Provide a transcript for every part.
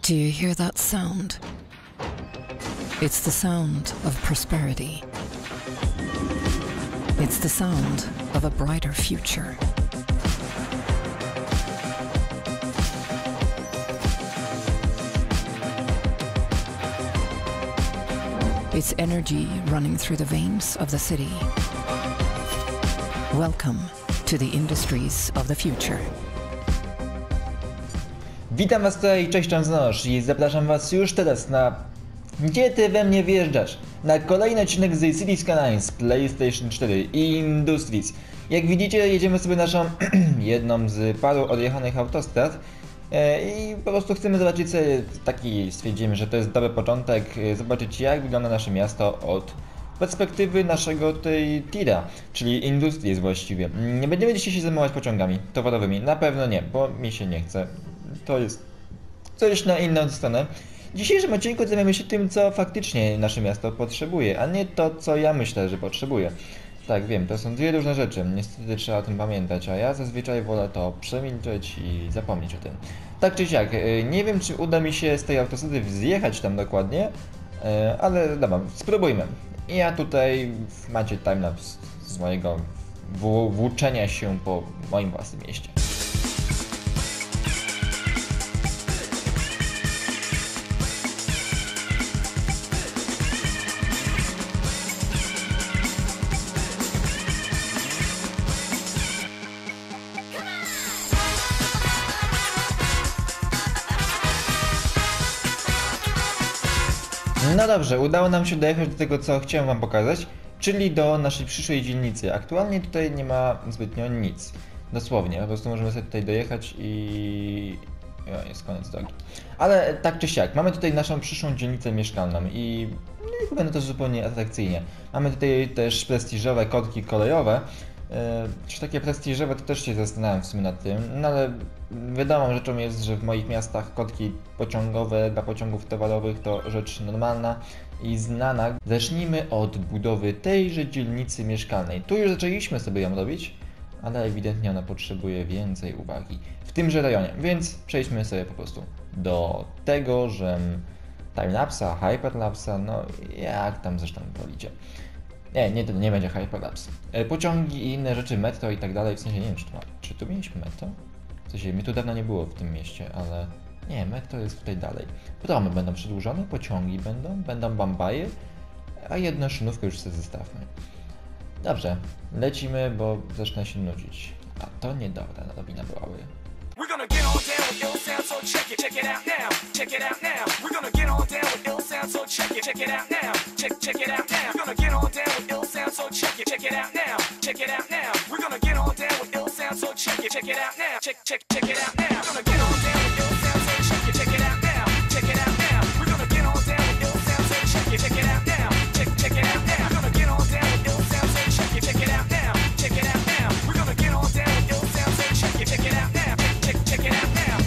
Do you hear that sound? It's the sound of prosperity. It's the sound of a brighter future. It's energy running through the veins of the city. Welcome to the industries of the future. Witam was tutaj, cześć Noż i zapraszam was już teraz na Gdzie ty we mnie wjeżdżasz? Na kolejny odcinek z Cities Skylines PlayStation 4 Industries. Jak widzicie, jedziemy sobie naszą jedną z paru odjechanych autostrad i po prostu chcemy zobaczyć sobie stwierdzimy, że to jest dobry początek, zobaczyć jak wygląda nasze miasto od perspektywy naszego tira, czyli Industries właściwie. Nie będziemy dzisiaj się zajmować pociągami towarowymi, na pewno nie, bo mi się nie chce. To jest coś na inną stronę. W dzisiejszym odcinku zajmiemy się tym, co faktycznie nasze miasto potrzebuje, a nie to, co ja myślę, że potrzebuje. Tak, wiem, to są dwie różne rzeczy, niestety trzeba o tym pamiętać, a ja zazwyczaj wolę to przemilczeć i zapomnieć o tym. Tak czy siak, nie wiem, czy uda mi się z tej autostrady zjechać tam dokładnie, ale dobra, spróbujmy. Ja tutaj macie timelapse z mojego włóczenia się po moim własnym mieście. No dobrze, udało nam się dojechać do tego, co chciałem wam pokazać, czyli do naszej przyszłej dzielnicy. Aktualnie tutaj nie ma zbytnio nic. Dosłownie, po prostu możemy sobie tutaj dojechać i... jest koniec drogi. Ale tak czy siak, mamy tutaj naszą przyszłą dzielnicę mieszkalną i wygląda to zupełnie atrakcyjnie. Mamy tutaj też prestiżowe kotki kolejowe. Czy takie prestiżowe, to też się zastanawiam w sumie nad tym, no ale wiadomą rzeczą jest, że w moich miastach kotki pociągowe dla pociągów towarowych to rzecz normalna i znana. Zacznijmy od budowy tejże dzielnicy mieszkalnej. Tu już zaczęliśmy sobie ją robić, ale ewidentnie ona potrzebuje więcej uwagi w tymże rejonie, więc przejdźmy sobie po prostu do tego, że timelapsa, hyperlapsa, no jak tam zresztą wolicie. Nie będzie hyperlapse. Pociągi i inne rzeczy, metro i tak dalej, w sensie nie wiem, czy tu mieliśmy metro? W sensie, mnie tu dawno nie było w tym mieście, ale nie, metro jest tutaj dalej. Promy będą przedłużone, pociągi będą bambaje, a jedną szynówkę już sobie zostawmy. Dobrze, lecimy, bo zacznę się nudzić. A to niedobra nowina byłaby. We're gonna get on down with ill sound, so check it out now, check it out now. We're gonna get on down with ill sound, so check it out now, check it out now. We're gonna get on down with ill sound, so check it out now, check it out now. We're gonna get on down with ill sound, so check it out now, check it out now. We're gonna get on down with ill sound, so check it out now, check it out now. We're gonna get on down with ill sound, so check it out now, check it out now. We're gonna get on down with ill sound, so check it out now, check it out now. We're gonna get on down with ill sound, so check it out now. Check it out now.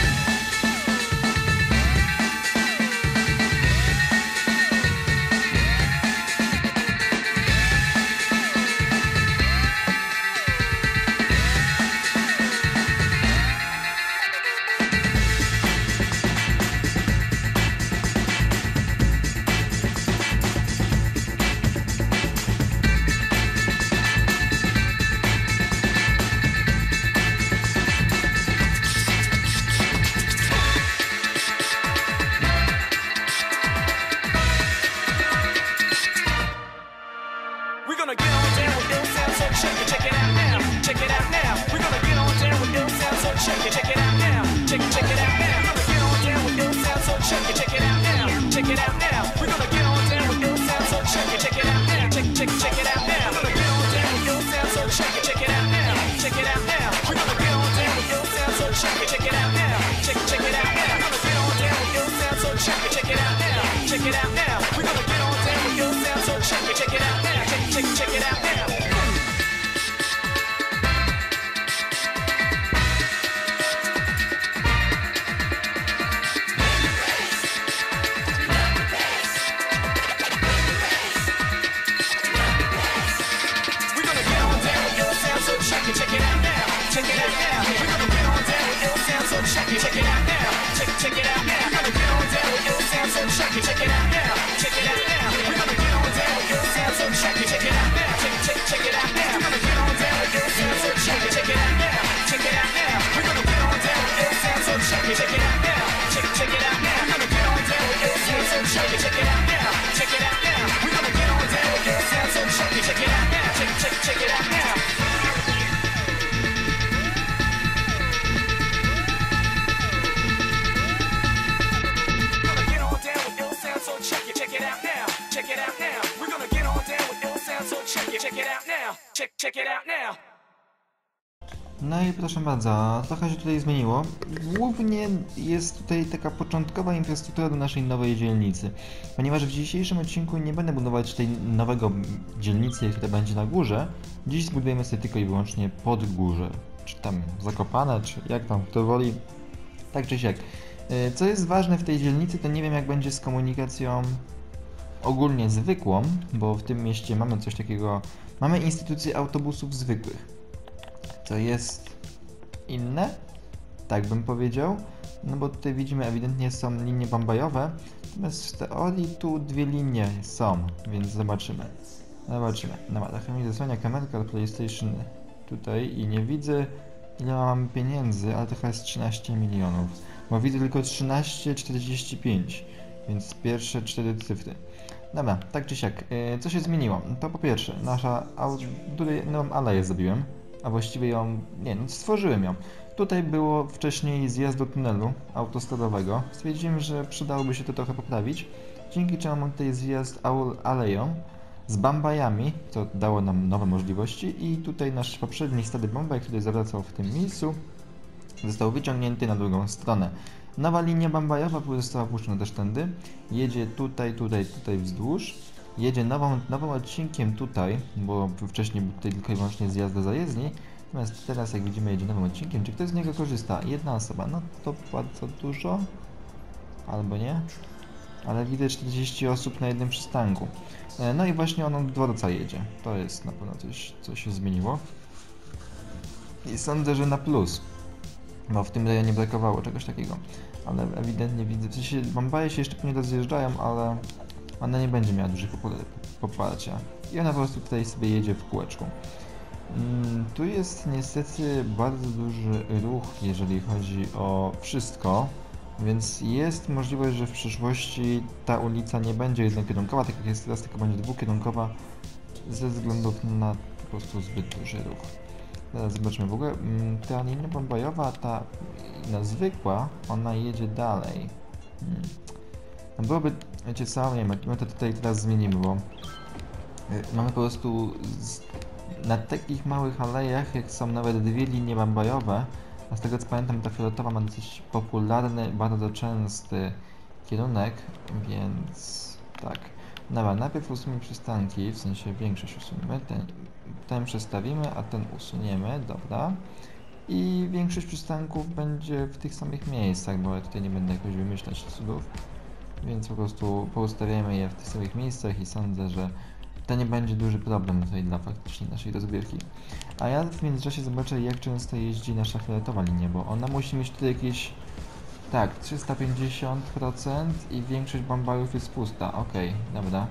We're gonna get on down with ill sound, so check it out now, check it out now. We're gonna get on down with ill sound, so check it out now, check it out now. We're gonna get on down with ill sound, so check it out now, check it out now. We're gonna get on down with ill sound, so check it out now, check it out now. We're gonna get on down with ill sound, so check it out now, check it out now. We're gonna get on down with ill sound, so check it out now, check it out now. We're gonna get on down with ill sound, so check it out now, check it out now. We're gonna get on down with ill sound, so check it out now, check it out now. Check it out now. We're gonna get on down with ill sound, so check it out now. Check it out now. We're gonna check it out now. No i proszę bardzo, trochę się tutaj zmieniło. Głównie jest tutaj taka początkowa infrastruktura do naszej nowej dzielnicy. Ponieważ w dzisiejszym odcinku nie będę budować tej nowego dzielnicy, która będzie na górze. Dziś zbudujemy sobie tylko i wyłącznie pod górze. Czy tam Zakopane, czy jak tam kto woli. Tak czy siak. Co jest ważne w tej dzielnicy, to nie wiem jak będzie z komunikacją ogólnie zwykłą, bo w tym mieście mamy coś takiego, mamy instytucję autobusów zwykłych. To jest inne, tak bym powiedział, no bo tutaj widzimy ewidentnie są linie bambajowe, natomiast w teorii tu dwie linie są, więc zobaczymy. Dobra, trochę mi zasłania kamerka od PlayStation tutaj i nie widzę ile mam pieniędzy, ale to chyba jest 13 milionów, bo widzę tylko 13,45, więc pierwsze 4 cyfry. Dobra, tak czy siak, co się zmieniło? To po pierwsze, tutaj nową aleję zrobiłem. A właściwie ją, stworzyłem ją. Tutaj było wcześniej zjazd do tunelu autostradowego. Stwierdziłem, że przydałoby się to trochę poprawić. Dzięki czemu mam tutaj zjazd aleją z bambajami, co dało nam nowe możliwości. I tutaj nasz poprzedni stary bambaj, który zawracał w tym miejscu, został wyciągnięty na drugą stronę. Nowa linia bambajowa została puszczona też tędy. Jedzie tutaj wzdłuż. Jedzie nowym odcinkiem tutaj, bo wcześniej był tutaj tylko i wyłącznie zjazd do zajezdni. Natomiast teraz, jak widzimy, jedzie nowym odcinkiem. Czy ktoś z niego korzysta? Jedna osoba. No to bardzo dużo. Albo nie. Ale widzę 40 osób na jednym przystanku. No i właśnie on od dworca jedzie. To jest na pewno coś, co się zmieniło. I sądzę, że na plus. Bo w tym rejonie brakowało czegoś takiego. Ale ewidentnie widzę, w sensie bambaje się jeszcze nie rozjeżdżają, ale ona nie będzie miała dużych poparcia. I ona po prostu tutaj sobie jedzie w kółeczku. Tu jest niestety bardzo duży ruch, jeżeli chodzi o wszystko, więc jest możliwość, że w przyszłości ta ulica nie będzie jednokierunkowa, tak jak jest teraz, tylko będzie dwukierunkowa ze względów na po prostu zbyt duży ruch. Teraz zobaczmy, w ogóle ta linia bambajowa, ta zwykła, ona jedzie dalej. No byłoby, wiecie co, nie, my to tutaj teraz zmienimy, bo mamy po prostu na takich małych alejach, jak są nawet dwie linie bambajowe, a z tego co pamiętam, ta fioletowa ma dosyć popularny, bardzo częsty kierunek, więc tak. Dobra, najpierw usuniemy przystanki, w sensie większość usuniemy, ten przestawimy, a ten usuniemy, dobra. I większość przystanków będzie w tych samych miejscach, bo ja tutaj nie będę jakoś wymyślać cudów. Więc po prostu poustawiamy je w tych samych miejscach i sądzę, że to nie będzie duży problem tutaj dla faktycznie naszej rozgrywki. A ja w międzyczasie zobaczę, jak często jeździ nasza fioletowa linia, bo ona musi mieć tutaj jakieś... Tak, 350% i większość bambajów jest pusta. Okej, dobra.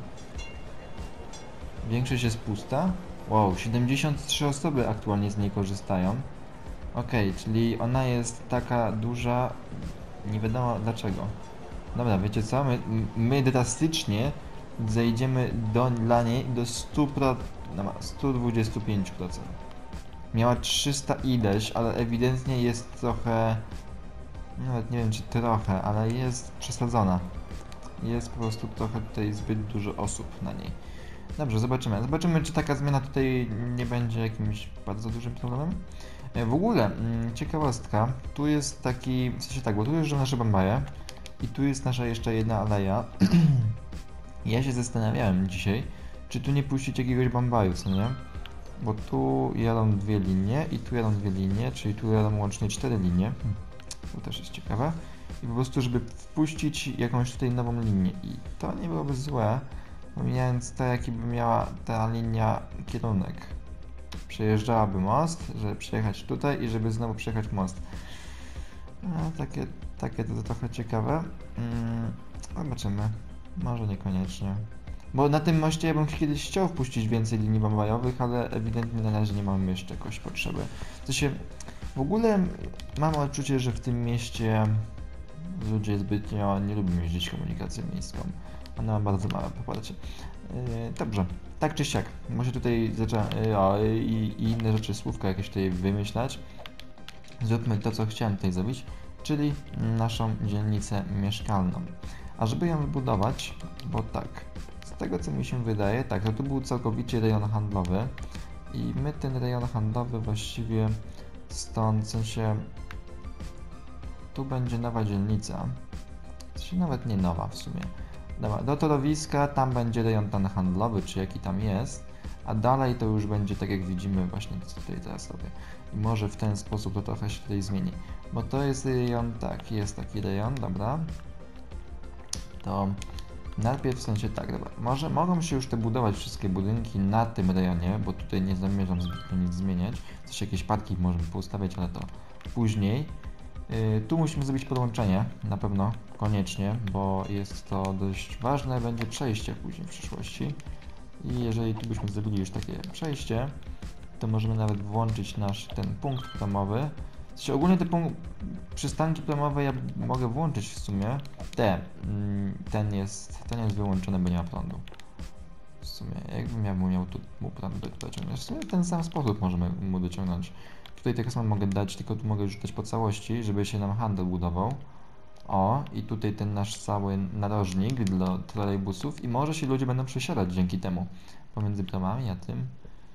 Większość jest pusta? Wow, 73 osoby aktualnie z niej korzystają. Okej, czyli ona jest taka duża... Nie wiadomo dlaczego. Dobra, wiecie co? My drastycznie zejdziemy dla niej do 100%, no, 125%. Miała 300 ileś, ale ewidentnie jest trochę... Nawet nie wiem czy trochę, ale jest przesadzona. Jest po prostu trochę tutaj zbyt dużo osób na niej. Dobrze, zobaczymy. Zobaczymy, czy taka zmiana tutaj nie będzie jakimś bardzo dużym problemem. W ogóle, ciekawostka, tu jest taki... W sensie tak, bo tu jeżdżą nasze bambaje. I tu jest nasza jeszcze jedna aleja. Ja się zastanawiałem dzisiaj, czy tu nie puścić jakiegoś bambaju, co nie? Bo tu jadą dwie linie i tu jadą dwie linie, czyli tu jadą łącznie 4 linie. To też jest ciekawe. I po prostu, żeby wpuścić jakąś tutaj nową linię. I to nie byłoby złe, pomijając to, jaki by miała ta linia kierunek. Przejeżdżałaby most, żeby przejechać tutaj i żeby znowu przejechać most. No, takie to trochę ciekawe. Zobaczymy. Może niekoniecznie. Bo na tym moście ja bym kiedyś chciał wpuścić więcej linii bambajowych, ale ewidentnie na razie nie mamy jeszcze jakoś potrzeby. W ogóle mam odczucie, że w tym mieście ludzie zbytnio nie lubią jeździć komunikacją miejską. Ona ma bardzo małe poparcie. Dobrze, tak czy siak. Może tutaj i inne rzeczy, słówka jakieś tutaj wymyślać. Zróbmy to, co chciałem tutaj zrobić, czyli naszą dzielnicę mieszkalną. A żeby ją wybudować, bo tak, z tego co mi się wydaje, tak, to tu był całkowicie rejon handlowy I my ten rejon handlowy właściwie stąd, w sensie tu będzie nowa dzielnica, w sensie nawet nie nowa w sumie. Dobra, do torowiska tam będzie rejon ten handlowy, czy jaki tam jest, a dalej to już będzie tak jak widzimy właśnie co tutaj teraz robię. I może w ten sposób to trochę się tutaj zmieni, bo to jest rejon, tak, jest taki rejon, dobra. To najpierw w sensie tak, dobra, może mogą się już te budować wszystkie budynki na tym rejonie, bo tutaj nie zamierzam zbytnio nic zmieniać. Coś jakieś parki możemy poustawiać, ale to później. Tu musimy zrobić podłączenie, na pewno, koniecznie, bo jest to dość ważne, będzie przejście później w przyszłości. I jeżeli tu byśmy zrobili już takie przejście, to możemy nawet włączyć nasz ten punkt promowy. W sensie ogólnie te przystanki promowe ja mogę włączyć w sumie. Ten jest wyłączony, bo nie ma prądu. W sumie, jakbym ja miał tu mu prąd dociągnąć, w sumie w ten sam sposób możemy mu dociągnąć. Tutaj tak samo mogę dać, tylko tu mogę rzucać po całości, żeby się nam handel budował. O, i tutaj ten nasz cały narożnik dla trolejbusów i może się ludzie będą przesiadać dzięki temu pomiędzy promami a tym.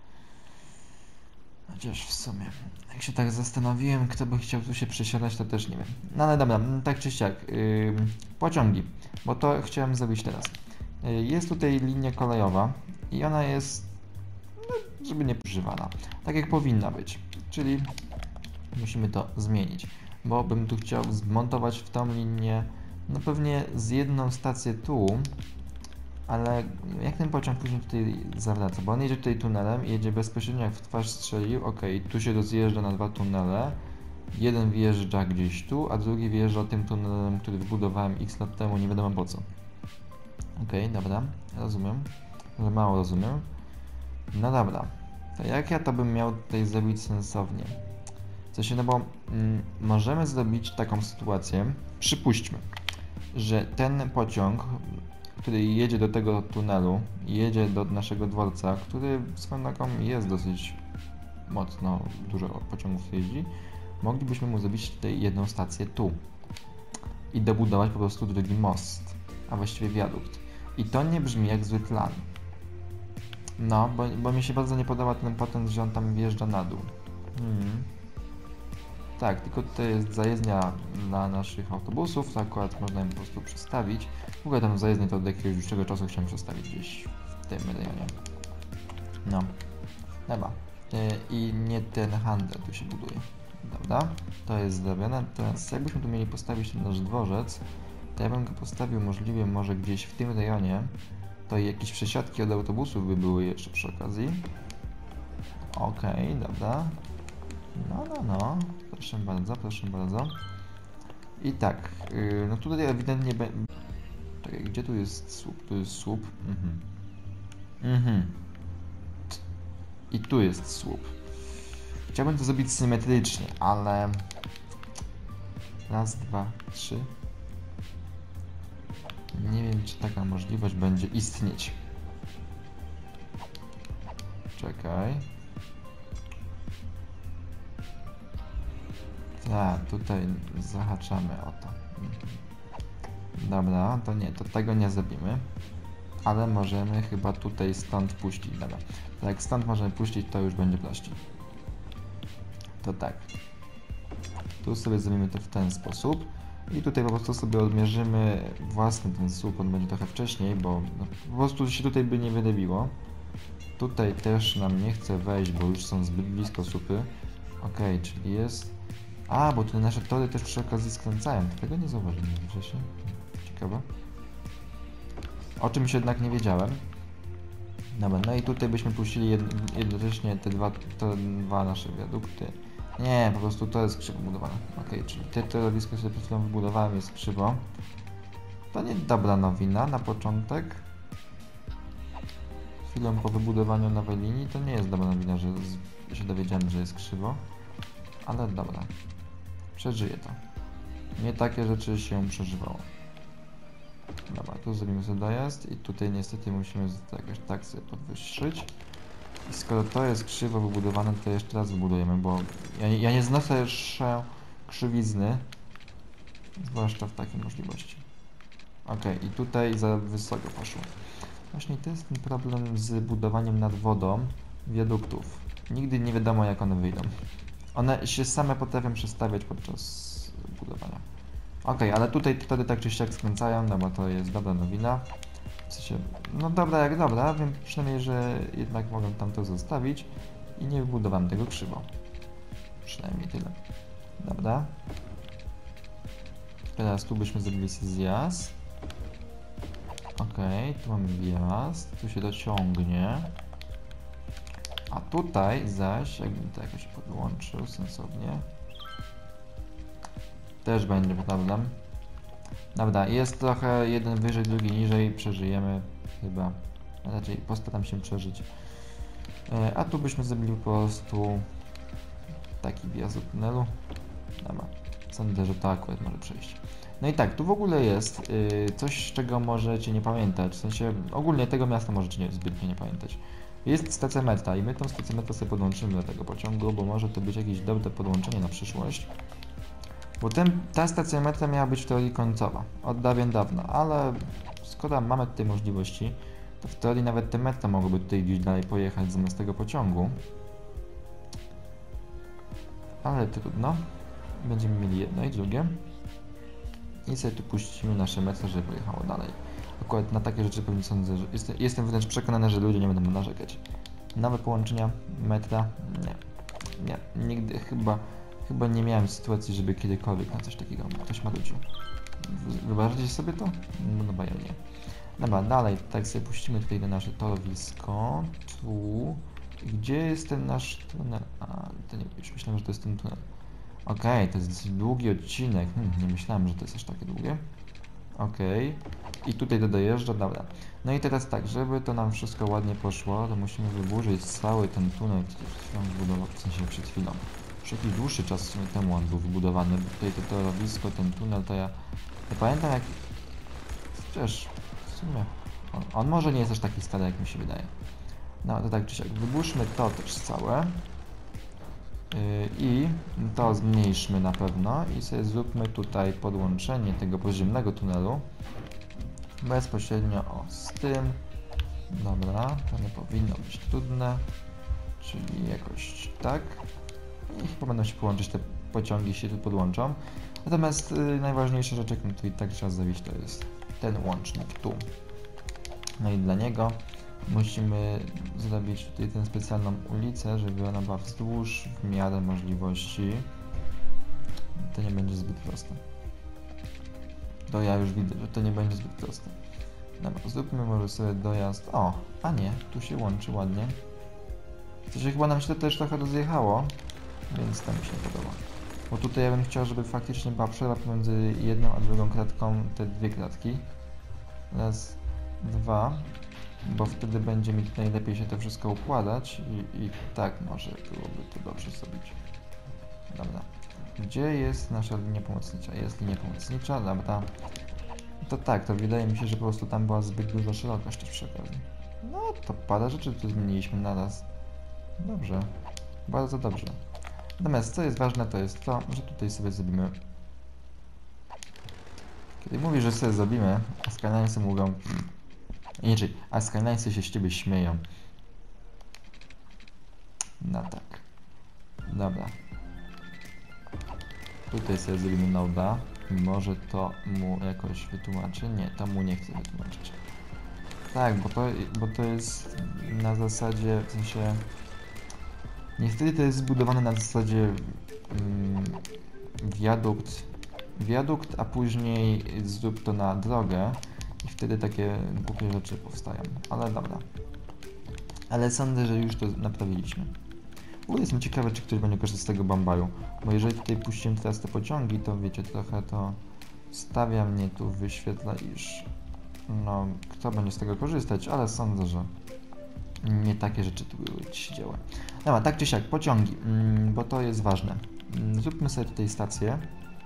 Chociaż w sumie, jak się tak zastanowiłem, kto by chciał tu się przesiadać, to też nie wiem. No ale dobra, tak czy siak, pociągi, bo to chciałem zrobić teraz. Jest tutaj linia kolejowa i ona jest, no, żeby nie używana, tak jak powinna być, czyli musimy to zmienić, bo bym tu chciał zmontować w tą linię, no pewnie z jedną stację tu, ale jak ten pociąg później tutaj zawraca, bo on jedzie tutaj tunelem i jedzie bezpośrednio jak w twarz strzelił, ok, tu się rozjeżdża na dwa tunele, jeden wjeżdża gdzieś tu, a drugi wjeżdża tym tunelem, który wybudowałem x lat temu, nie wiadomo po co. Ok, dobra, rozumiem, że mało rozumiem. No dobra, to jak ja to bym miał tutaj zrobić sensownie? W sensie, no bo możemy zrobić taką sytuację, przypuśćmy, że ten pociąg, który jedzie do tego tunelu, jedzie do naszego dworca, który swoją drogą jest dosyć mocno, dużo pociągów jeździ, moglibyśmy mu zrobić tutaj jedną stację tu i dobudować po prostu drugi most, a właściwie wiadukt. I to nie brzmi jak zły plan. No, bo mi się bardzo nie podoba ten patent, że on tam wjeżdża na dół. Tak, tylko tutaj jest zajezdnia dla naszych autobusów, to akurat można im po prostu przestawić. W ogóle tam zajezdnię to od jakiegoś dłuższego czasu chciałem przestawić gdzieś w tym rejonie. No, dobra. I nie ten handel tu się buduje. Dobra, to jest zrobione. Teraz jakbyśmy tu mieli postawić ten nasz dworzec, to ja bym go postawił możliwie może gdzieś w tym rejonie. To jakieś przesiadki od autobusów by były jeszcze przy okazji. Okej, dobra. No. Proszę bardzo, proszę bardzo. I tak, no tutaj ewidentnie czekaj, gdzie tu jest słup? Tu jest słup. I tu jest słup. Chciałbym to zrobić symetrycznie, ale... Raz, dwa, trzy. Nie wiem, czy taka możliwość będzie istnieć. Czekaj. Tak, tutaj zahaczamy o to. Dobra, to nie, to tego nie zrobimy. Ale możemy chyba tutaj stąd puścić. Dobra, to jak stąd możemy puścić, to już będzie prościej. To tak. Tu sobie zrobimy to w ten sposób. I tutaj po prostu sobie odmierzymy własny ten słup, on będzie trochę wcześniej, bo no, po prostu się tutaj by nie wydebiło. Tutaj też nam nie chce wejść, bo już są zbyt blisko słupy. Ok, czyli jest... A, bo tutaj nasze tory też przy okazji skręcają. Tego nie zauważyłem wcześniej. Ciekawe. O czymś jednak nie wiedziałem. Dobra, no i tutaj byśmy puścili jednocześnie te dwa nasze wiadukty. Nie, po prostu to jest krzywo budowane. Ok, czyli te torowisko, które przed chwilą wybudowałem, jest krzywo. To nie dobra nowina na początek. Chwilę po wybudowaniu nowej linii to nie jest dobra nowina, że się dowiedziałem, że jest krzywo. Ale dobra. Przeżyję to. Nie takie rzeczy się przeżywało. Dobra, tu zrobimy sobie dojazd i tutaj niestety musimy jakoś tak sobie podwyższyć. I skoro to jest krzywo wybudowane, to jeszcze raz wybudujemy, bo ja nie znoszę jeszcze krzywizny, zwłaszcza w takiej możliwości. Ok, i tutaj za wysoko poszło. Właśnie to jest ten problem z budowaniem nad wodą wiaduktów. Nigdy nie wiadomo, jak one wyjdą. One się same potrafią przestawiać podczas budowania. Okej, ale tutaj wtedy tak czy siak skręcają, no bo to jest dobra nowina. W sensie, no dobra jak dobra, wiem przynajmniej, że jednak mogę tam to zostawić i nie wybudowałem tego krzywo. Przynajmniej tyle. Dobra. Teraz tu byśmy zrobili sobie zjazd. Okej, tu mamy wjazd, tu się dociągnie. A tutaj zaś, jakbym to jakoś podłączył sensownie, też będzie problem. Dobra, jest trochę jeden wyżej, drugi niżej, przeżyjemy chyba. A raczej postaram się przeżyć. A tu byśmy zrobili po prostu taki wjazd do tunelu. Dobra, sądzę, że to akurat może przejść. No i tak, tu w ogóle jest coś, czego możecie nie pamiętać. W sensie ogólnie tego miasta możecie zbytnio nie pamiętać. Jest stacja metra i my tą stację metra sobie podłączymy do tego pociągu, bo może to być jakieś dobre podłączenie na przyszłość. Bo ta stacja metra miała być w teorii końcowa, od dawien dawna, ale skoro mamy tutaj możliwości, to w teorii nawet te metra mogłyby tutaj gdzieś dalej pojechać zamiast tego pociągu. Ale trudno. Będziemy mieli jedno i drugie. I sobie tu puścimy nasze metro, żeby pojechało dalej. Akurat na takie rzeczy pewnie sądzę, że jestem wręcz przekonany, że ludzie nie będą narzekać. Nowe połączenia metra? Nie. Nigdy chyba nie miałem sytuacji, żeby kiedykolwiek na coś takiego ktoś marudził. Wyobraźcie sobie to? No chyba ja nie. Dobra, dalej, tak sobie puścimy tutaj na nasze torowisko. Tu. Gdzie jest ten nasz tunel? A, to nie, już myślałem, że to jest ten tunel. Okej, to jest dosyć długi odcinek. Nie myślałem, że to jest aż takie długie. Okej. I tutaj to dojeżdża, dobra. No i teraz tak, żeby to nam wszystko ładnie poszło, to musimy wyburzyć cały ten tunel, który przed chwilą wybudował, w sensie przed chwilą. Już jakiś dłuższy czas temu on był wybudowany, bo tutaj to torowisko, ten tunel, to ja pamiętam jak... Przecież w sumie on może nie jest aż taki stary, jak mi się wydaje. No to tak czy siak, wyburzmy to też całe. I to zmniejszmy na pewno i sobie zróbmy tutaj podłączenie tego podziemnego tunelu bezpośrednio z tym. Dobra, to nie powinno być trudne, czyli jakoś tak. I chyba będą się połączyć, te pociągi się tu podłączą. Natomiast najważniejsza rzecz, jaką tutaj tak trzeba zrobić, to jest ten łącznik tu. No i dla niego musimy zrobić tutaj tę specjalną ulicę, żeby ona była wzdłuż w miarę możliwości. To nie będzie zbyt proste. To ja już widzę, że to nie będzie zbyt proste. Dobra, zróbmy może sobie dojazd. O, a nie, tu się łączy ładnie. Coś chyba nam się to też trochę rozjechało, więc to mi się podoba. Bo tutaj ja bym chciał, żeby faktycznie była przerwa pomiędzy jedną a drugą kratką, te dwie kratki. Raz, dwa. Bo wtedy będzie mi tutaj lepiej się to wszystko układać i tak może byłoby to dobrze zrobić. Dobra. Gdzie jest nasza linia pomocnicza? Jest linia pomocnicza, dobra. To tak, to wydaje mi się, że po prostu tam była zbyt duża szerokość też przy okazji. No to parę rzeczy tu zmieniliśmy naraz. Dobrze. Bardzo dobrze. Natomiast co jest ważne, to jest to, że tutaj sobie zrobimy... Kiedy mówisz, że sobie zrobimy, a Skylinesy mówią... Inaczej, a Skylinesy się z ciebie śmieją. No tak. Dobra. Tutaj sobie zrobimy noda. Może to mu jakoś wytłumaczy? Nie, to mu nie chcę wytłumaczyć. Tak, bo to jest na zasadzie, w sensie... Niestety to jest zbudowane na zasadzie wiadukt, a później zrób to na drogę i wtedy takie głupie rzeczy powstają, ale dobra. Ale sądzę, że już to naprawiliśmy. Jestem ciekawy, czy ktoś będzie korzystał z tego bambaju, bo jeżeli tutaj puścimy teraz te pociągi, to wiecie, trochę to stawia mnie tu, wyświetla, iż no, kto będzie z tego korzystać, ale sądzę, że nie takie rzeczy tu były się działy. Dobra, tak czy siak, pociągi, bo to jest ważne. Zróbmy sobie tutaj stację.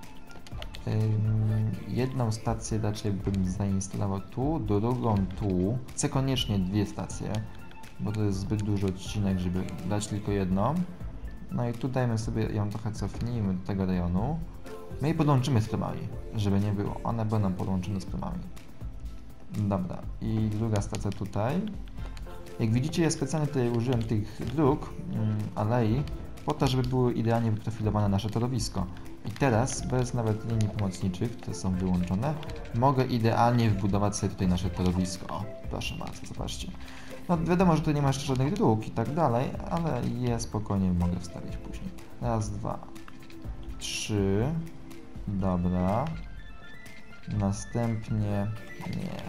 Jedną stację raczej bym zainstalował tu, drugą tu. Chcę koniecznie dwie stacje, bo to jest zbyt duży odcinek, żeby dać tylko jedną. No i tu dajmy sobie ją trochę cofnijmy do tego rejonu. My je podłączymy z promami, żeby nie było. One będą podłączone z promami. Dobra, i druga stacja tutaj. Jak widzicie, ja specjalnie tutaj użyłem tych dróg, alei, po to, żeby były idealnie wyprofilowane nasze torowisko. I teraz, bez nawet linii pomocniczych, te są wyłączone, mogę idealnie wbudować sobie tutaj nasze torowisko. O, proszę bardzo, zobaczcie. No wiadomo, że tu nie ma jeszcze żadnych dróg i tak dalej, ale je spokojnie mogę wstawić później. Raz, dwa, trzy, dobra. Następnie, nie.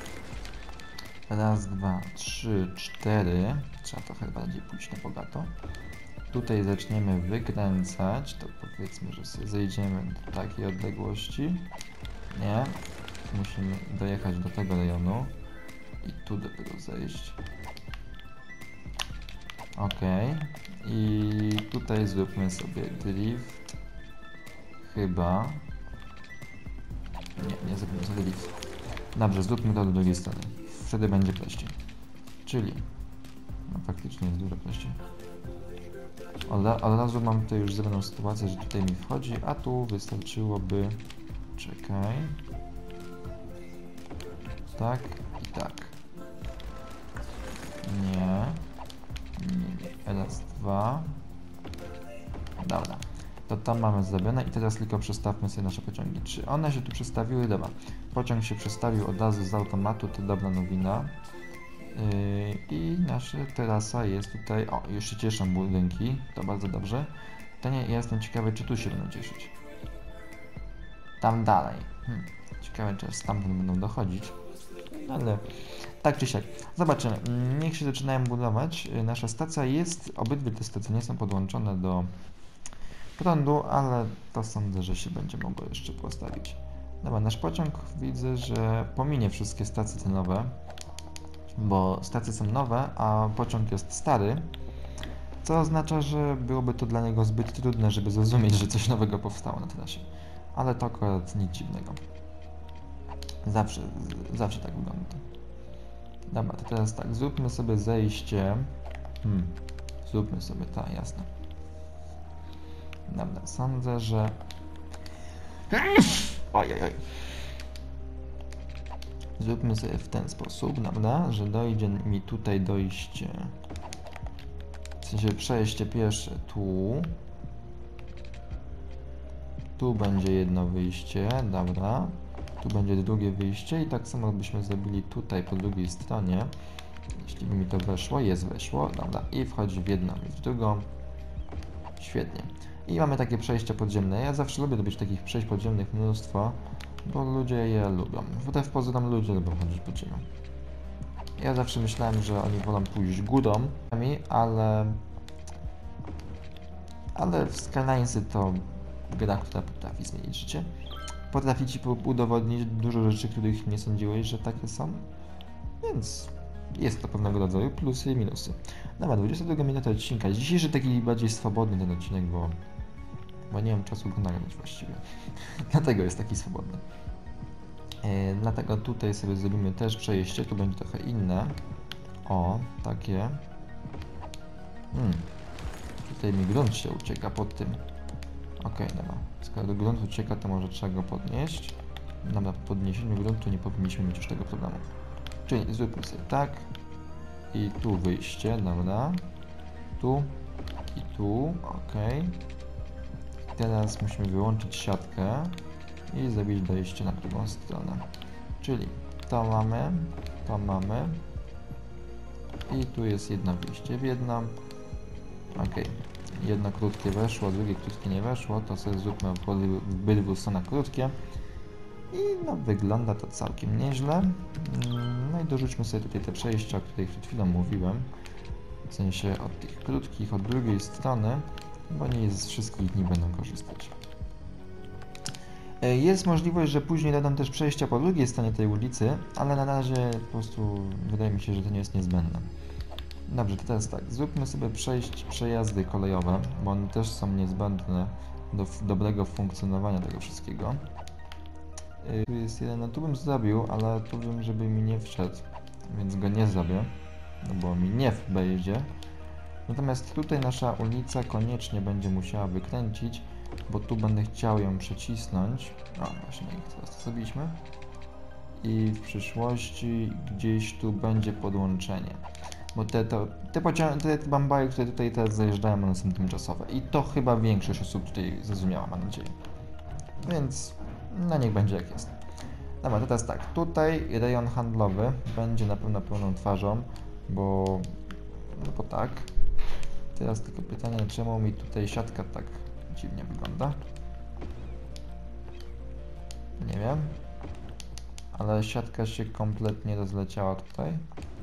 Raz, dwa, trzy, cztery. Trzeba trochę bardziej pójść na bogato. Tutaj zaczniemy wykręcać, to powiedzmy, że sobie zejdziemy do takiej odległości. Nie. Musimy dojechać do tego rejonu. I tu dopiero zejść. Ok. I tutaj zróbmy sobie drift. Chyba. Nie zrobimy sobie drift. Dobrze, zróbmy to do drugiej strony. Wtedy będzie prościej. Czyli... No faktycznie jest dużo prościej. Od razu mam tutaj już zrobioną sytuację, że tutaj mi wchodzi, a tu wystarczyłoby... Czekaj... Tak i tak. Nie. Raz, dwa. Dobra. To tam mamy zrobione i teraz tylko przestawmy sobie nasze pociągi. Czy one się tu przestawiły? Dobra. Pociąg się przestawił od razu z automatu, to dobra nowina. I nasza terasa jest tutaj. O, już się cieszą budynki, to bardzo dobrze. Pytanie, ja jestem ciekawy, czy tu się będą cieszyć. Tam dalej. Ciekawe, czy stamtąd będą dochodzić. Ale tak czy siak. Zobaczymy. Niech się zaczynają budować. Nasza stacja jest, obydwie te stacje nie są podłączone do prądu, ale to sądzę, że się będzie mogło jeszcze postawić. Dobra, nasz pociąg widzę, że pominie wszystkie stacje cenowe, bo stacje są nowe, a pociąg jest stary, co oznacza, że byłoby to dla niego zbyt trudne, żeby zrozumieć, że coś nowego powstało na trasie. Ale to akurat nic dziwnego. Zawsze tak wygląda. Dobra, to teraz tak, zróbmy sobie zejście. Zróbmy sobie, tak, jasne. Dobra, sądzę, że... Ojej. Zróbmy sobie w ten sposób, dobra, że dojdzie mi tutaj dojście... W sensie przejście pierwsze tu. Tu będzie jedno wyjście, dobra. Tu będzie drugie wyjście i tak samo byśmy zrobili tutaj po drugiej stronie. Jeśli by mi to weszło, weszło, dobra. I wchodzi w jedną i w drugą. Świetnie. I mamy takie przejścia podziemne. Ja zawsze lubię robić takich przejść podziemnych mnóstwo, bo ludzie je lubią. Wbrew pozorom ludzie lubią chodzić po ziemi. Ja zawsze myślałem, że oni wolą pójść górą, ale w Skylinesy to gra, która potrafi zmienić życie. Potrafi ci udowodnić dużo rzeczy, których nie sądziłeś, że takie są. Więc jest to pewnego rodzaju plusy i minusy. Dobra, 22 minuta odcinka. Dzisiejszy taki bardziej swobodny ten odcinek, bo nie mam czasu go nagrać właściwie. Dlatego jest taki swobodny. Dlatego tutaj sobie zrobimy też przejście. Tu będzie trochę inne. O, takie. Tutaj mi grunt się ucieka pod tym. Okej, dobra. Skoro grunt ucieka, to może trzeba go podnieść. Dobra, po podniesieniu gruntu nie powinniśmy mieć już tego problemu. Czyli zróbmy sobie tak. I tu wyjście, dobra. Tu i tu, okej. Teraz musimy wyłączyć siatkę i zrobić dojście na drugą stronę. Czyli to mamy. I tu jest jedno wyjście w jedno. Okej. Jedno krótkie weszło, drugie krótkie nie weszło, to sobie zróbmy w obydwu stronach krótkie. I no wygląda to całkiem nieźle. No i dorzućmy sobie tutaj te przejścia, o których przed chwilą mówiłem. W sensie od tych krótkich, od drugiej strony, bo nie z wszystkich nie będą korzystać. Jest możliwość, że później dodam też przejścia po drugiej stronie tej ulicy, ale na razie po prostu wydaje mi się, że to nie jest niezbędne. Dobrze, to teraz tak, zróbmy sobie przejazdy kolejowe, bo one też są niezbędne do dobrego funkcjonowania tego wszystkiego. Tu jest jeden, no tu bym zrobił, ale tu wiem, żeby mi nie wszedł, więc go nie zrobię, no bo mi nie wejdzie. Natomiast tutaj nasza ulica koniecznie będzie musiała wykręcić, bo tu będę chciał ją przecisnąć. O, właśnie teraz to zrobiliśmy. I w przyszłości gdzieś tu będzie podłączenie. Bo te bambaje, które tutaj teraz zajeżdżają, one są tymczasowe. I to chyba większość osób tutaj zrozumiała, mam nadzieję. Więc no niech będzie jak jest. Dobra, to teraz tak, tutaj rejon handlowy będzie na pewno pełną twarzą, bo tak. Teraz tylko pytanie, czemu mi tutaj siatka tak dziwnie wygląda? Nie wiem. Ale siatka się kompletnie rozleciała tutaj,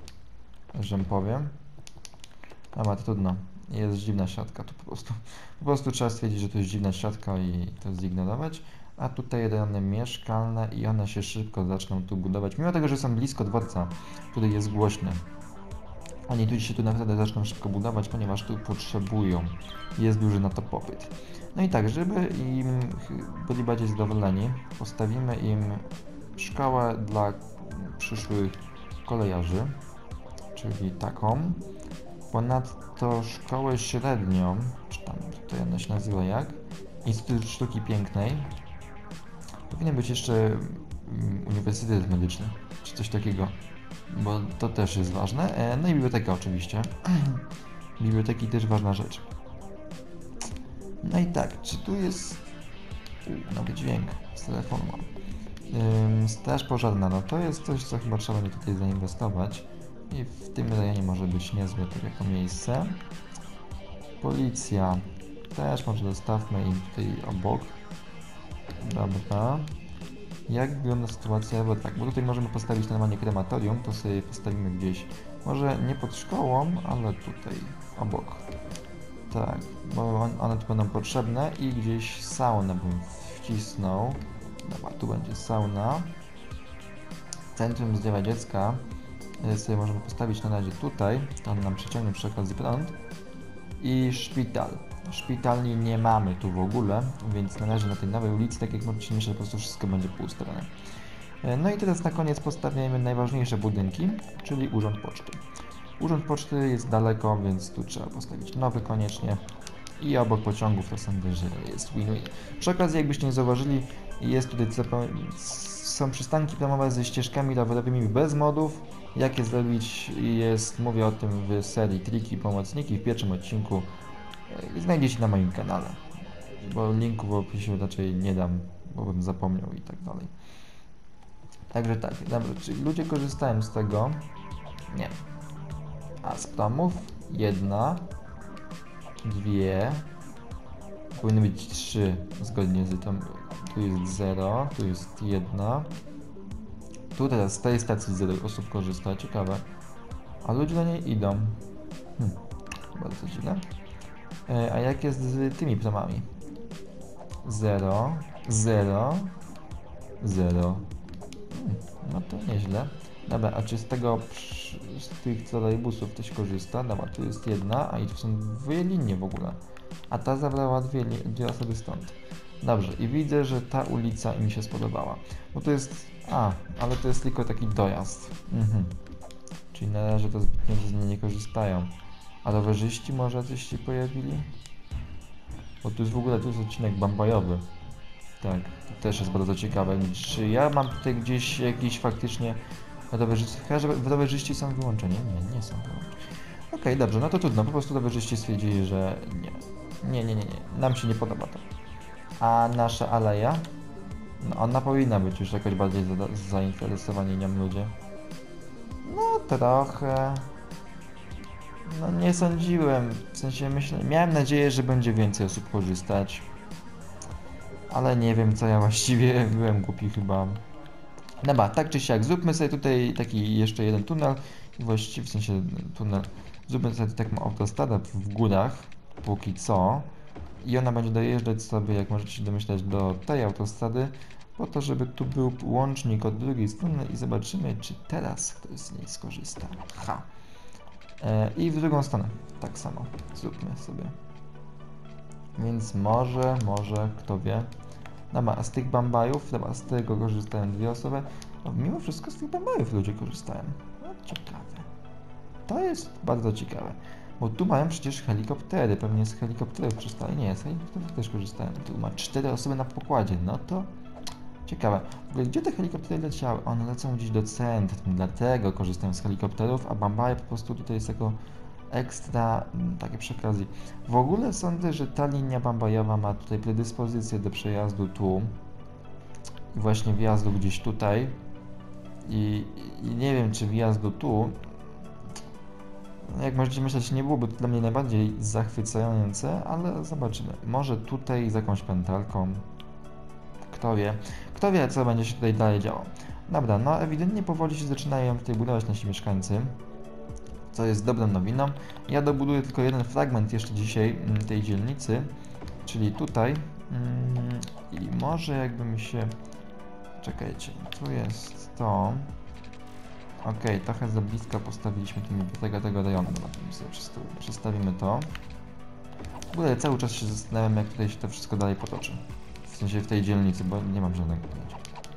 że powiem. Dobra, to trudno. Jest dziwna siatka tu po prostu. Po prostu trzeba stwierdzić, że to jest dziwna siatka i to zignorować. A tutaj rejony mieszkalne i one się szybko zaczną tu budować. Mimo tego, że są blisko dworca, który jest głośny. Oni tu się tu naprawdę zaczną szybko budować, ponieważ tu potrzebują. Jest duży na to popyt. No i tak, żeby im byli bardziej zadowoleni, postawimy im szkołę dla przyszłych kolejarzy, czyli taką. Ponadto szkołę średnią, czy tam tutaj ona się nazywa jak? Instytut Sztuki Pięknej. Powinien być jeszcze Uniwersytet Medyczny, czy coś takiego, bo to też jest ważne. No i biblioteka oczywiście. Biblioteki też ważna rzecz. No i tak, czy tu jest... nowy dźwięk z telefonu mam. Straż pożarna, no to jest coś, co chyba trzeba będzie tutaj zainwestować. I w tym rejonie może być niezłe to jako miejsce. Policja. Też może dostawmy im tutaj obok. Dobra. Jak wygląda sytuacja? Bo tak, bo tutaj możemy postawić normalnie krematorium, to sobie postawimy gdzieś. Może nie pod szkołą, ale tutaj obok. Tak, bo one tu będą potrzebne i gdzieś saunę bym wcisnął. Dobra, tu będzie sauna. Centrum Zdrowia Dziecka sobie możemy postawić na razie tutaj, to on nam przyciągnie przy okazji prąd. I szpital. Szpitalni nie mamy tu w ogóle, więc na razie na tej nowej ulicy, tak jak możecie myśleć, po prostu wszystko będzie półstronne. No i teraz na koniec postawiamy najważniejsze budynki, czyli Urząd Poczty. Urząd Poczty jest daleko, więc tu trzeba postawić nowy koniecznie. I obok pociągów to sądzę, że jest win-win. Przy okazji, jakbyście nie zauważyli, jest tutaj są przystanki promowe ze ścieżkami rowerowymi bez modów. Jak je zrobić, mówię o tym w serii Triki i Pomocniki w pierwszym odcinku. Znajdziecie na moim kanale, bo linku w opisie raczej nie dam, bo bym zapomniał i tak dalej. Także tak, dobra, czyli ludzie korzystają z tego. Nie. A z promów 1, 2, powinny być 3 zgodnie z tym. Tu jest 0, tu jest 1. Tu teraz z tej stacji 0 osób korzysta, ciekawe. A ludzie do niej idą. Bardzo dziwne. A jak jest z tymi promami? 0, 0, 0. No to nieźle. Dobra, a czy z tych trolejbusów ktoś korzysta? Dobra, tu jest 1, a i tu są 2 linie w ogóle. A ta zabrała 2 osoby stąd. Dobrze, i widzę, że ta ulica mi się spodobała. Bo to jest... ale to jest tylko taki dojazd. Czyli na razie to zbytnio z niej nie korzystają. A rowerzyści może coś się pojawili? Bo tu jest w ogóle odcinek bambajowy. Tak, to też jest bardzo ciekawe. Czy ja mam tutaj gdzieś jakiś faktycznie rowerzyści? Chyba, że rowerzyści są wyłączeni. Nie są wyłączeni. Okej, dobrze, no to trudno. Po prostu rowerzyści stwierdzili, że nie. Nie. Nam się nie podoba to. A nasza aleja? No ona powinna być już jakoś bardziej zainteresowani nią ludzie. No trochę... No nie sądziłem, w sensie miałem nadzieję, że będzie więcej osób korzystać. Ale nie wiem co ja właściwie, byłem głupi chyba. Dobra, tak czy siak, zróbmy sobie tutaj taki jeszcze jeden tunel. Właściwie w sensie tunel. Zróbmy sobie taką autostradę w górach, póki co. I ona będzie dojeżdżać sobie, jak możecie się domyślać, do tej autostrady. Po to, żeby tu był łącznik od drugiej strony i zobaczymy, czy teraz ktoś z niej skorzysta. I w drugą stronę, tak samo, zróbmy sobie. Więc może, kto wie. Dobra, a z tych bambajów, dobra, z tego korzystają 2 osoby. No, mimo wszystko z tych bambajów ludzie korzystają. No, ciekawe. To jest bardzo ciekawe. Bo tu mają przecież helikoptery, pewnie z helikopterów korzystali. Nie, z helikopterów też korzystają. Tu ma 4 osoby na pokładzie, no to Ciekawe. W ogóle, gdzie te helikoptery leciały? One lecą gdzieś do centrum, dlatego korzystam z helikopterów, a Bambaje po prostu tutaj jest jako ekstra, takie przy okazji. W ogóle sądzę, że ta linia bambajowa ma tutaj predyspozycję do przejazdu tu i właśnie wjazdu gdzieś tutaj i nie wiem, czy wjazdu tu, jak możecie myśleć, nie byłoby to dla mnie najbardziej zachwycające, ale zobaczymy. Może tutaj z jakąś pętelką. Kto wie, co będzie się tutaj dalej działo. Dobra, no ewidentnie powoli się zaczynają tutaj budować nasi mieszkańcy, co jest dobrą nowiną. Ja dobuduję tylko jeden fragment jeszcze dzisiaj tej dzielnicy, czyli tutaj. I może jakby mi się... Czekajcie, tu jest to... Okej, trochę za blisko postawiliśmy tego rejonu. Dobra, to sobie przestawimy to. W ogóle cały czas się zastanawiam, jak tutaj się to wszystko dalej potoczy. W sensie w tej dzielnicy, bo nie mam żadnego pojęcia.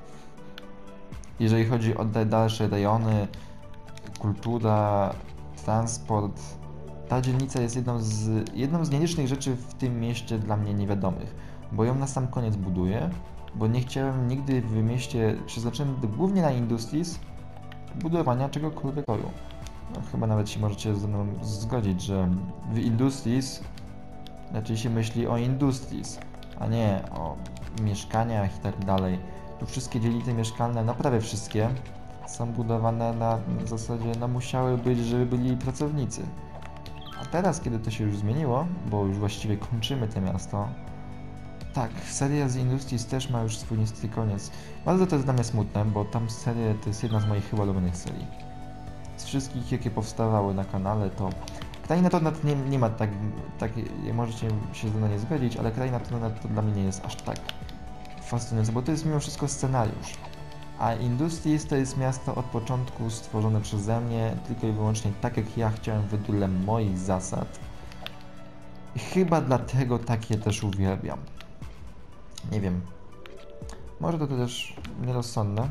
Jeżeli chodzi o te dalsze rejony, kultura, transport, ta dzielnica jest jedną z nielicznych rzeczy w tym mieście dla mnie niewiadomych, bo ją na sam koniec buduję, bo nie chciałem nigdy w mieście, przeznaczyłem głównie na Industries, budowania czegokolwiek roju. No, chyba nawet się możecie ze mną zgodzić, że w Industries raczej się myśli o Industries, a nie o mieszkaniach i tak dalej. Tu wszystkie dzielnice mieszkalne, no prawie wszystkie, są budowane na zasadzie, no musiały być, żeby byli pracownicy. A teraz, kiedy to się już zmieniło, bo już właściwie kończymy to miasto, tak, seria z Industries też ma już swój niestety koniec. Bardzo to jest dla mnie smutne, bo tam seria to jest jedna z moich chyba ulubionych serii. Z wszystkich, jakie powstawały na kanale, to Kraina Tornad nie ma tak, możecie się ze mną nie zgodzić, ale Kraina Tornad to dla mnie nie jest aż tak fascynujące, bo to jest mimo wszystko scenariusz. A Industries to jest miasto od początku stworzone przeze mnie, tylko i wyłącznie tak, jak ja chciałem wedle moich zasad. I chyba dlatego takie też uwielbiam. Nie wiem. Może to też nierozsądne.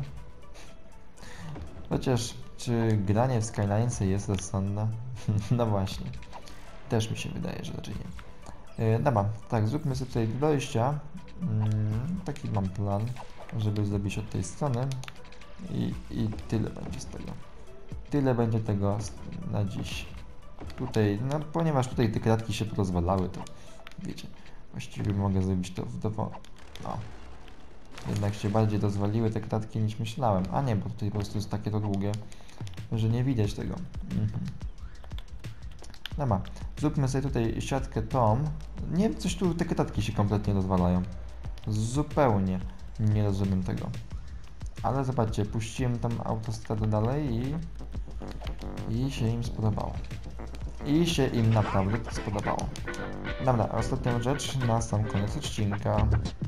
Chociaż, czy granie w Skylinesy jest rozsądne? No właśnie. Też mi się wydaje, że raczej nie. Dobra, tak, zróbmy sobie tutaj dojścia. Taki mam plan, żeby zrobić od tej strony. I tyle będzie z tego. Tyle będzie tego na dziś. Tutaj, no ponieważ tutaj te kratki się porozwalały, to wiecie, właściwie mogę zrobić to no. Jednak się bardziej rozwaliły te kratki niż myślałem. A nie, bo tutaj po prostu jest takie to długie, że nie widać tego. Dobra, zróbmy sobie tutaj siatkę tą. Nie wiem, coś tu te kratki się kompletnie rozwalają. Zupełnie nie rozumiem tego. Ale zobaczcie, puściłem tam autostradę dalej i się im spodobało. I się im naprawdę to spodobało. Dobra, ostatnia rzecz na sam koniec odcinka.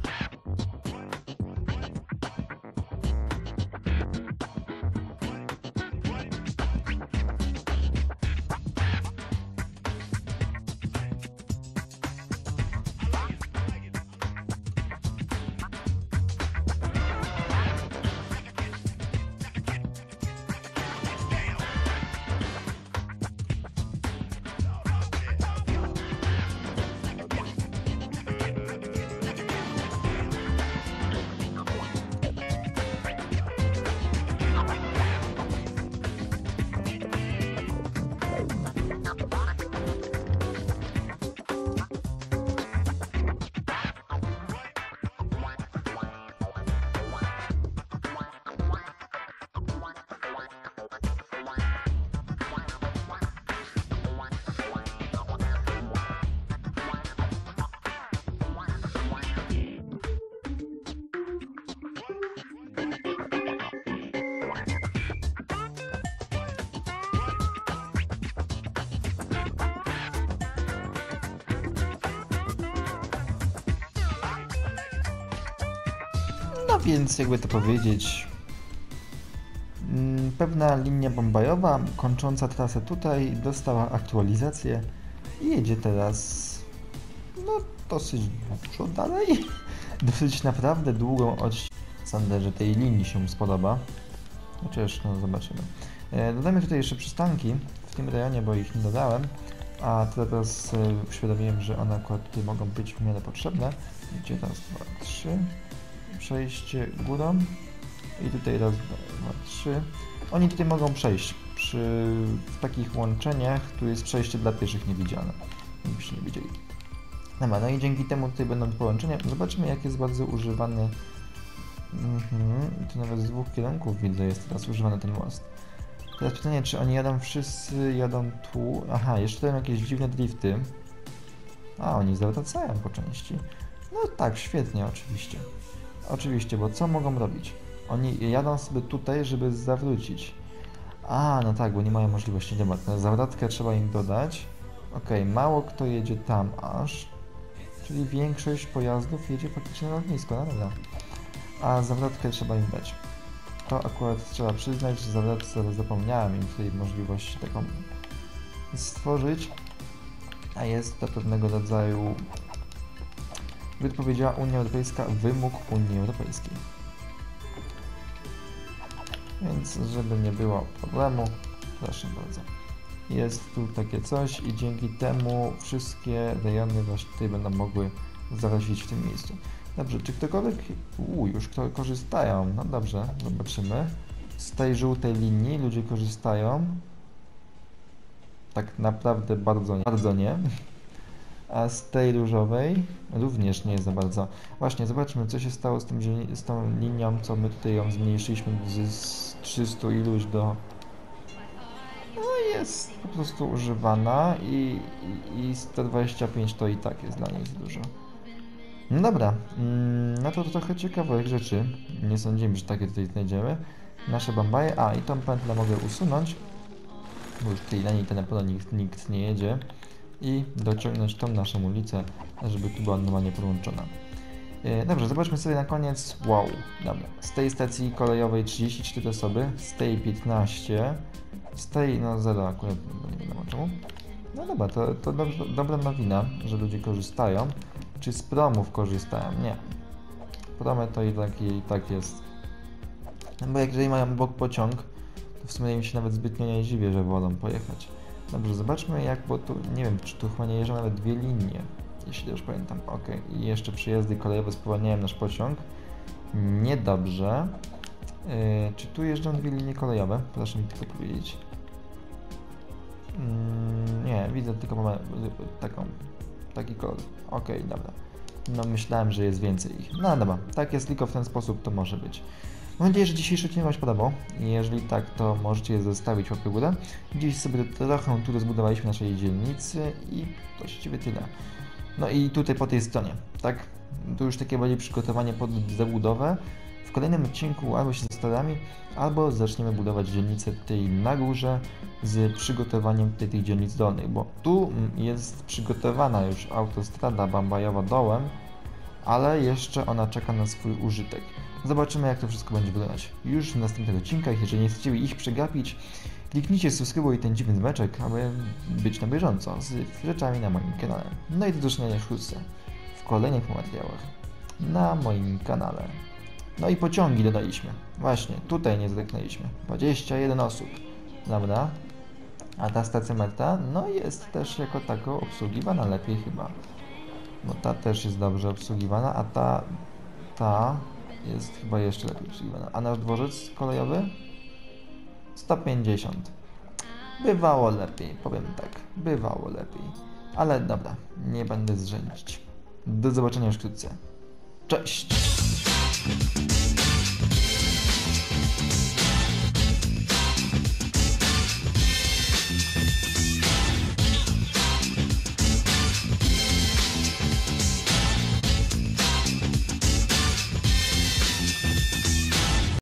No więc jakby to powiedzieć, pewna linia bombajowa kończąca trasę tutaj dostała aktualizację i jedzie teraz no dosyć dużo dalej, dosyć naprawdę długą Sądzę, że tej linii się spodoba, chociaż no zobaczymy. Dodajmy tutaj jeszcze przystanki w tym rejonie, bo ich nie dodałem, a teraz uświadomiłem, że one akurat tutaj mogą być w miarę potrzebne. Gdzie teraz 2, 3 przejście górą i tutaj raz, dwa, trzy. Oni tutaj mogą przejść w takich łączeniach, tu jest przejście dla pieszych niewidzialne, żebyście nie widzieli. Dobra, no i dzięki temu tutaj będą połączenia. Zobaczmy, jak jest bardzo używany. Tu nawet z dwóch kierunków widzę, jest teraz używany ten most. Teraz pytanie, czy oni wszyscy jadą tu? Aha, jeszcze tam jakieś dziwne drifty. A, oni zawracają po części. No tak, świetnie, oczywiście. Oczywiście, bo co mogą robić? Oni jadą sobie tutaj, żeby zawrócić. A, no tak, bo nie mają możliwości. Dobra, tę zawrotkę trzeba im dodać. Okej, mało kto jedzie tam aż. Czyli większość pojazdów jedzie faktycznie na lotnisko, no dobra. A zawrotkę trzeba im dać. To akurat trzeba przyznać, że zawrotce zapomniałem im tutaj możliwości taką stworzyć. A jest to pewnego rodzaju, jakby to powiedziała Unia Europejska, wymóg Unii Europejskiej. Więc żeby nie było problemu, proszę bardzo. Jest tu takie coś i dzięki temu wszystkie rejony właśnie tutaj będą mogły zarazić w tym miejscu. Dobrze, czy ktokolwiek... już korzystają. No dobrze, zobaczymy. Z tej żółtej linii ludzie korzystają. Tak naprawdę bardzo nie. A z tej różowej również nie za bardzo. Właśnie, zobaczmy, co się stało z tą linią, co my tutaj ją zmniejszyliśmy z 300 iluś do... No jest po prostu używana i 125 to i tak jest dla niej za dużo. No dobra, no to trochę ciekawych rzeczy. Nie sądzimy, że takie tutaj znajdziemy. Nasze bambaje. A, i tą pętlę mogę usunąć, bo już tej linii to na pewno nikt nie jedzie. I dociągnąć tą naszą ulicę, żeby tu była normalnie podłączona. Dobrze, zobaczmy sobie na koniec. Wow, dobra. Z tej stacji kolejowej 34 osoby, z tej 15, z tej no 0 akurat, bo nie wiadomo czemu. No dobra, to dobra nowina, że ludzie korzystają. Czy z promów korzystają? Nie. Promy to i tak jest. No bo jeżeli mają obok pociąg, to w sumie im się nawet zbytnio nie dziwię, że wolą pojechać. Dobrze, zobaczmy jak, bo tu, nie wiem, czy tu chyba nie jeżdżą nawet dwie linie, jeśli już pamiętam. Ok, i jeszcze przyjazdy kolejowe spowalniają nasz pociąg. Niedobrze. Czy tu jeżdżą dwie linie kolejowe? Proszę mi tylko powiedzieć. Nie, widzę tylko mamy taki kolor. Ok, dobra. No myślałem, że jest więcej ich. No dobra, tak jest tylko w ten sposób, to może być. Mam nadzieję, że dzisiejszy odcinek Wam się podobał. Jeżeli tak, to możecie je zostawić łapkę w górę. Dziś sobie trochę tu rozbudowaliśmy naszej dzielnicy i właściwie tyle. No i tutaj po tej stronie, tak? Tu już takie bardziej przygotowanie pod zabudowę. W kolejnym odcinku albo się zastaramy, albo zaczniemy budować dzielnicę tutaj na górze z przygotowaniem tych dzielnic dolnych, bo tu jest przygotowana już autostrada bambajowa dołem, ale jeszcze ona czeka na swój użytek. Zobaczymy, jak to wszystko będzie wyglądać już w następnych odcinkach. Jeżeli nie chcecie ich przegapić, kliknijcie subskrybuj ten dziwny dzwoneczek, aby być na bieżąco z rzeczami na moim kanale. No i do zobaczenia wkrótce w kolejnych materiałach na moim kanale. No i pociągi dodaliśmy. Właśnie, tutaj nie zreknęliśmy. 21 osób. Dobra. A ta stacja metra, no jest też jako tako obsługiwana lepiej chyba. Bo ta też jest dobrze obsługiwana, a ta jest chyba jeszcze lepiej obsługiwana. A nasz dworzec kolejowy? 150. Bywało lepiej, powiem tak. Bywało lepiej. Ale dobra, nie będę zrzędzić. Do zobaczenia już wkrótce. Cześć!